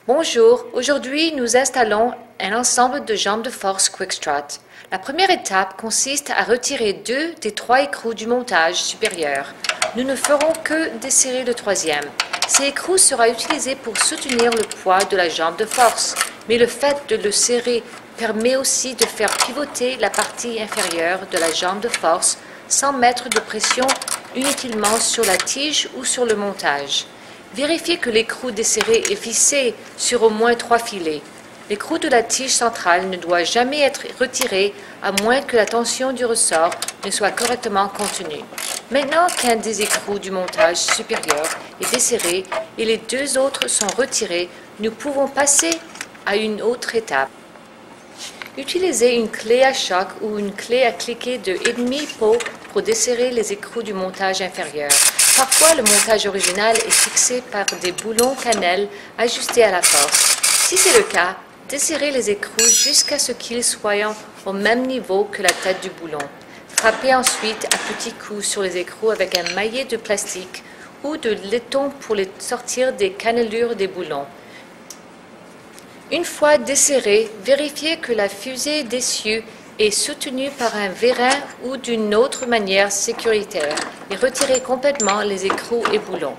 Bonjour, aujourd'hui nous installons un ensemble de jambes de force Quickstrut. La première étape consiste à retirer 2 des 3 écrous du montage supérieur. Nous ne ferons que desserrer le troisième. Ces écrous sera utilisé pour soutenir le poids de la jambe de force, mais le fait de le serrer permet aussi de faire pivoter la partie inférieure de la jambe de force sans mettre de pression inutilement sur la tige ou sur le montage. Vérifiez que l'écrou desserré est vissé sur au moins 3 filets. L'écrou de la tige centrale ne doit jamais être retiré à moins que la tension du ressort ne soit correctement contenue. Maintenant qu'un des écrous du montage supérieur est desserré et les 2 autres sont retirés, nous pouvons passer à une autre étape. Utilisez une clé à choc ou une clé à cliquer de 1/2 pot pour desserrer les écrous du montage inférieur. Parfois, le montage original est fixé par des boulons cannelle ajustés à la force. Si c'est le cas, desserrez les écrous jusqu'à ce qu'ils soient au même niveau que la tête du boulon. Frappez ensuite à petits coups sur les écrous avec un maillet de plastique ou de laiton pour les sortir des cannelures des boulons. Une fois desserré, vérifiez que la fusée d'essieu est soutenue par un vérin ou d'une autre manière sécuritaire et retirez complètement les écrous et boulons.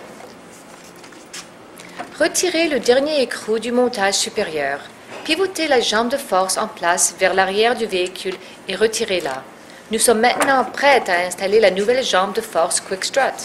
Retirez le dernier écrou du montage supérieur. Pivotez la jambe de force en place vers l'arrière du véhicule et retirez-la. Nous sommes maintenant prêts à installer la nouvelle jambe de force Quickstrut.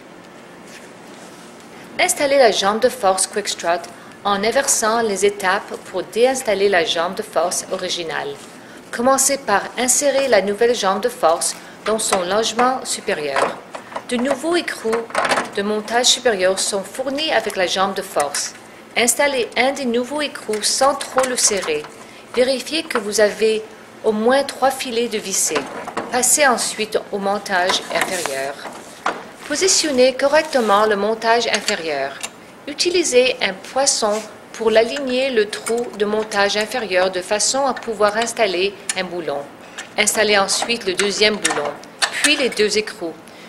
Installez la jambe de force Quickstrut en inversant les étapes pour déinstaller la jambe de force originale. Commencez par insérer la nouvelle jambe de force dans son logement supérieur. De nouveaux écrous de montage supérieur sont fournis avec la jambe de force. Installez un des nouveaux écrous sans trop le serrer. Vérifiez que vous avez au moins 3 filets de vissés. Passez ensuite au montage inférieur. Positionnez correctement le montage inférieur. Utilisez un poinçon pour aligner le trou de montage inférieur de façon à pouvoir installer un boulon. Installez ensuite le deuxième boulon, puis les 2 écrous.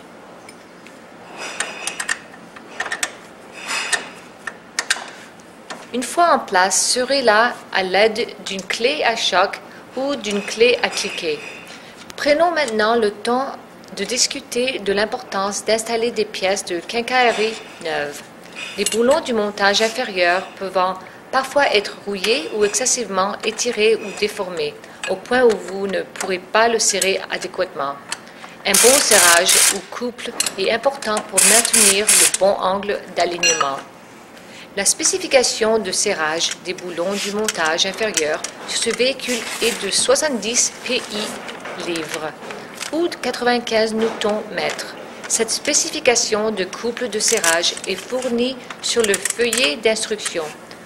Une fois en place, serrez-la à l'aide d'une clé à choc ou d'une clé à cliquer. Prenons maintenant le temps de discuter de l'importance d'installer des pièces de quincaillerie neuves. Les boulons du montage inférieur peuvent parfois être rouillés ou excessivement étirés ou déformés, au point où vous ne pourrez pas le serrer adéquatement. Un bon serrage ou couple est important pour maintenir le bon angle d'alignement. La spécification de serrage des boulons du montage inférieur sur ce véhicule est de 70 PI livres ou de 95 Nm. Cette spécification de couple de serrage est fournie sur le feuillet d'instruction.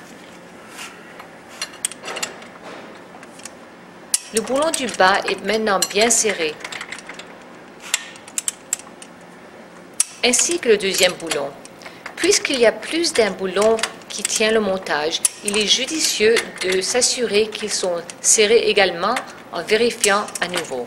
Le boulon du bas est maintenant bien serré, ainsi que le deuxième boulon. Puisqu'il y a plus d'un boulon qui tient le montage, il est judicieux de s'assurer qu'ils sont serrés également en vérifiant à nouveau.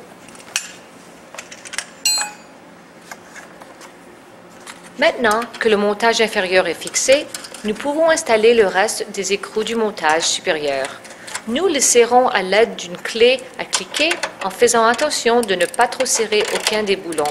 Maintenant que le montage inférieur est fixé, nous pouvons installer le reste des écrous du montage supérieur. Nous les serrons à l'aide d'une clé à cliquer en faisant attention de ne pas trop serrer aucun des boulons.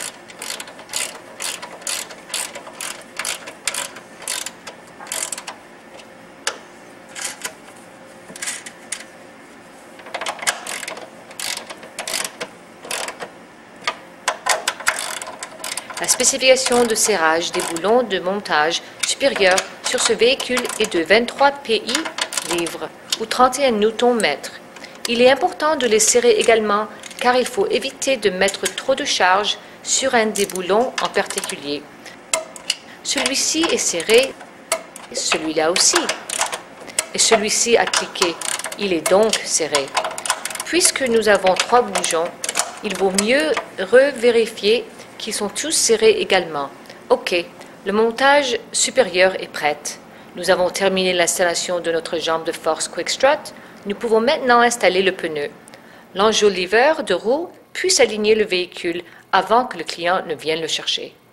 La spécification de serrage des boulons de montage supérieur sur ce véhicule est de 23 PI livres ou 31 Nm. Il est important de les serrer également car il faut éviter de mettre trop de charge sur un des boulons en particulier. Celui-ci est serré, celui-là aussi. Et celui-ci a cliqué, il est donc serré. Puisque nous avons 3 bougons, il vaut mieux revérifier qu'ils sont tous serrés également. OK, le montage supérieur est prêt. Nous avons terminé l'installation de notre jambe de force Quickstrut. Nous pouvons maintenant installer le pneu. L'enjoliveur de roue puisse aligner le véhicule avant que le client ne vienne le chercher.